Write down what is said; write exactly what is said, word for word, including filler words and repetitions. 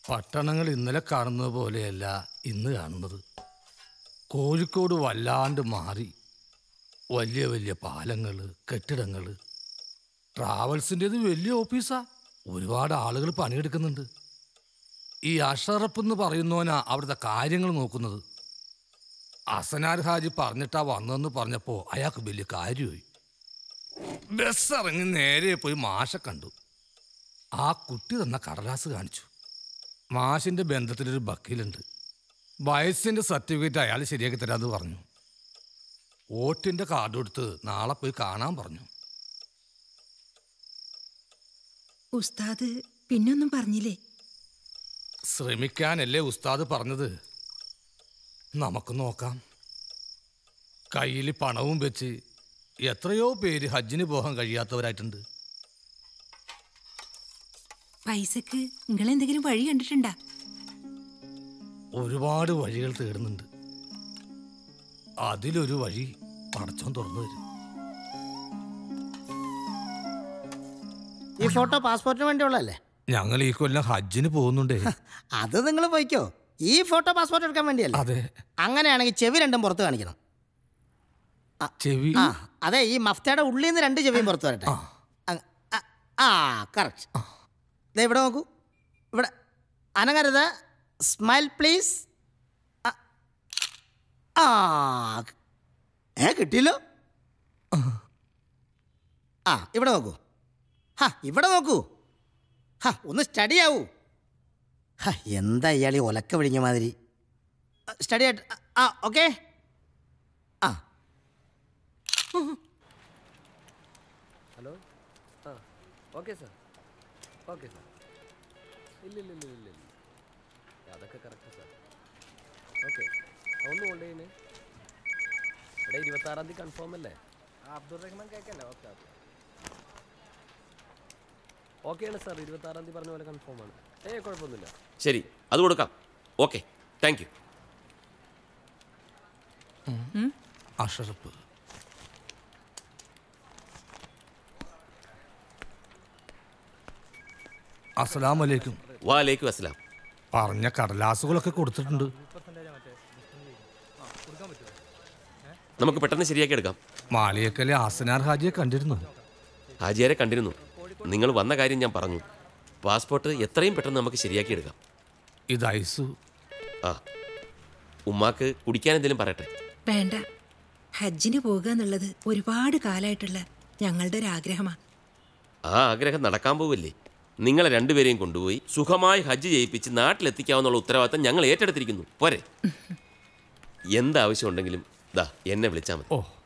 പട്ടണങ്ങൾ ഇന്നലെ കാണുന്നത് പോലെയല്ല ഇന്ന് കാണുന്നത്. കോഴിക്കോട് വല്ലാണ്ട് മാറി. വലിയ വലിയ പാലങ്ങൾ, കെട്ടിടങ്ങൾ. ട്രാവൽസിൻ്റെത് വലിയ ഓഫീസാ. ഒരുപാട് ആളുകൾ പണിയെടുക്കുന്നുണ്ട്. ഈ അഷറഫ് എന്ന് പറയുന്നവനാ അവിടുത്തെ കാര്യങ്ങൾ നോക്കുന്നത്. അസനാർ ഹാജി പറഞ്ഞിട്ടാ വന്നതെന്ന് പറഞ്ഞപ്പോൾ അയാൾക്ക് വലിയ കാര്യമായി. ബസ് ഇറങ്ങി നേരെ പോയി മാഷെ കണ്ടു. ആ കുട്ടി തന്ന കടലാസ് കാണിച്ചു. മാഷിൻ്റെ ബന്ധത്തിലൊരു വക്കീലുണ്ട്. വയസ്സിൻ്റെ സർട്ടിഫിക്കറ്റ് അയാൾ ശരിയാക്കി തരാമെന്ന് പറഞ്ഞു. വോട്ടിൻ്റെ കാർഡ് കൊടുത്ത് നാളെ പോയി കാണാൻ പറഞ്ഞു. ഉസ്താദ് പിന്നൊന്നും പറഞ്ഞില്ലേ? ശ്രമിക്കാനല്ലേ ഉസ്താദ് പറഞ്ഞത്. നമുക്ക് നോക്കാം. കയ്യിൽ പണവും വെച്ച് എത്രയോ പേര് ഹജ്ജിന് പോകാൻ കഴിയാത്തവരായിട്ടുണ്ട്. പൈസക്ക് നിങ്ങൾ എന്തെങ്കിലും വഴി കണ്ടിട്ടുണ്ടാ? ഒരുപാട് വഴികൾ തേടുന്നുണ്ട്. അതിലൊരു വഴി പടച്ചോൻ തുറന്നു തരും. ഈ ഫോട്ടോ പാസ്പോർട്ടിന് വേണ്ടിയുള്ളതല്ലേ? ഞങ്ങൾ ഈ കൊല്ലം ഹജ്ജിന് പോകുന്നുണ്ടേ. അത് നിങ്ങൾ പോയിക്കോ. ഈ ഫോട്ടോ പാസ്പോർട്ട് എടുക്കാൻ വേണ്ടിയല്ലേ? അതെ. അങ്ങനെയാണെങ്കിൽ ചെവി രണ്ടും പുറത്ത് കാണിക്കണം. ചെവി? ആ അതെ, ഈ മഫ്തയുടെ ഉള്ളിൽ നിന്ന് രണ്ട് ചെവിയും പുറത്ത് വരട്ടെ. ആ കറക്റ്റ്. ദേ ഇവിടെ നോക്കൂ. ഇവിടെ അനങ്ങരുത്. Smile please. ആ ഏ കിട്ടിയല്ലോ. ആ ഇവിടെ നോക്കൂ. ഹാ ഇവിടെ നോക്കൂ. ഹാ ഒന്ന് സ്റ്റഡി ആവൂ. ഹാ എന്താ ഇയാൾ ഈ ഒലക്ക വിഴിഞ്ഞ മാതിരി. സ്റ്റഡി ആയിട്ട്. ആ ഓക്കെ. ആ ഹലോ. ആ ഓക്കെ സാർ. Okay sir. ഇല്ല ഇല്ല ഇല്ല ഇല്ല ഇല്ല അതൊക്കെ കറക്റ്റ് സാർ. ഓക്കെ ഒന്ന് കൊണ്ട് ചെയ്യുന്നേ. ഇവിടെ ഇരുപത്താറാം തീയതി കൺഫേം അല്ലേ? അബ്ദുൾ റഹ്മാൻ കേൾക്കല്ലേ? ഓക്കെ ഓക്കെ ഓക്കെയാണ് സാർ. ഇരുപത്താറാം തീയതി പറഞ്ഞ പോലെ കൺഫേം ആണ്. ഏ കുഴപ്പമൊന്നുമില്ല. ശരി, അത് കൊടുക്കാം. Okay, thank you. അഷറഫ് അസ്സലാമലൈക്കും. വാലൈക്കും അസ്സലാം. പറഞ്ഞ കടലാസുകളൊക്കെ കൊടുത്തിട്ടുണ്ട്. നമുക്ക് പെട്ടെന്ന് ശരിയാക്കി എടുക്കാം. മാളിയേക്കലെ ആസനാർ ഹാജിയെ കണ്ടിരുന്നു. ഹാജിയാരെ കണ്ടിരുന്നു. നിങ്ങൾ വന്ന കാര്യം ഞാൻ പറഞ്ഞു. പാസ്പോർട്ട് എത്രയും പെട്ടെന്ന് നമുക്ക് ശരിയാക്കി എടുക്കാം. ഇത് ഐസു. ആ ഉമ്മാക്ക് കുടിക്കാൻ എന്തെങ്കിലും പറയട്ടെ? വേണ്ട. ഹജ്ജിന് പോകുക എന്നുള്ളത് ഒരുപാട് കാലമായിട്ടുള്ള ഞങ്ങളുടെ ഒരു ആഗ്രഹമാണ്. ആ ആഗ്രഹം നടക്കാൻ പോവില്ലേ? നിങ്ങളെ രണ്ടുപേരെയും കൊണ്ടുപോയി സുഖമായി ഹജ്ജ് ചെയ്യിപ്പിച്ച് നാട്ടിലെത്തിക്കാവുന്ന ഉത്തരവാദിത്തം ഞങ്ങൾ ഏറ്റെടുത്തിരിക്കുന്നു. പോരെ? എന്താവശ്യം ഉണ്ടെങ്കിലും ദാ എന്നെ വിളിച്ചാൽ മതി. ഓ